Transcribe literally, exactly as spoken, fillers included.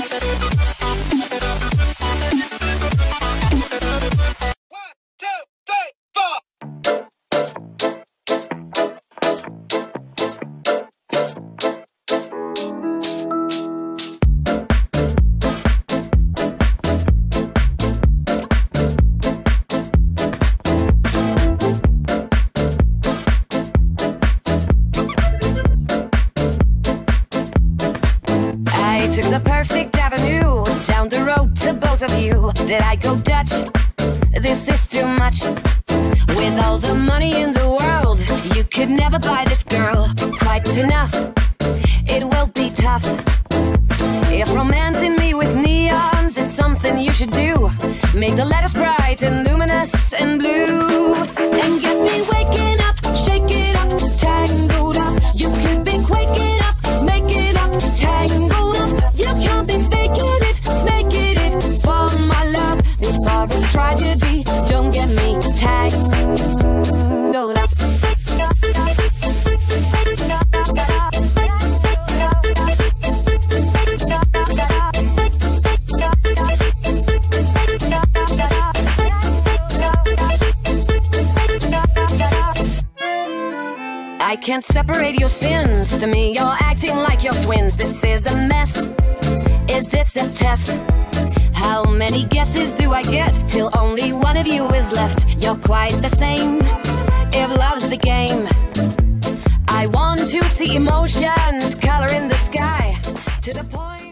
Took the perfect avenue, down the road to both of you. Did I go Dutch? This is too much. With all the money in the world, you could never buy this girl quite enough. It will be tough. If romancing me with neons is something you should do, make the letters bright and luminous and blue. And get me waking up, shake it up, tangled up. You could be quaking up, make it up, tangled up. You can't be faking it, making it for my love. Before it's tragedy, don't get me tangled up. I can't separate your sins. To me, you're acting like you're twins. This is a mess. Is this a test? How many guesses do I get till only one of you is left? You're quite the same. If love's the game, I want to see emotions color in the sky to the point.